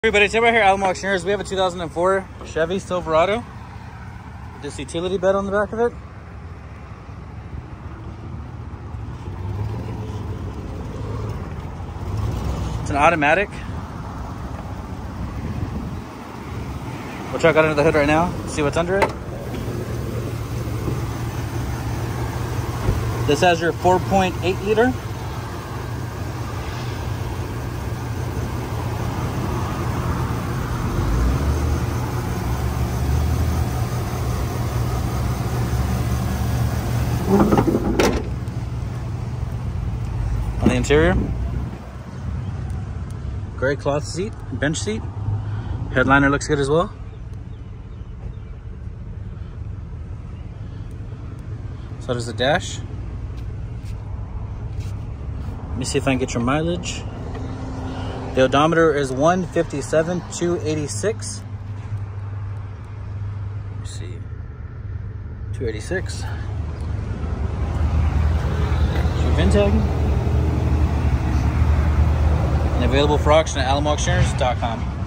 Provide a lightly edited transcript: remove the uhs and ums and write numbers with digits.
Everybody, today we're here at Alamo Auctioneers. We have a 2004 Chevy Silverado. This utility bed on the back of it. It's an automatic. We'll check out under the hood right now, see what's under it. This has your 4.8 liter. On the interior, gray cloth seat, bench seat. Headliner looks good as well. So does the dash. Let me see if I can get your mileage. The odometer is 157,286. Let me see, 286. VIN tag. And available for auction at alamoauctioneers.com.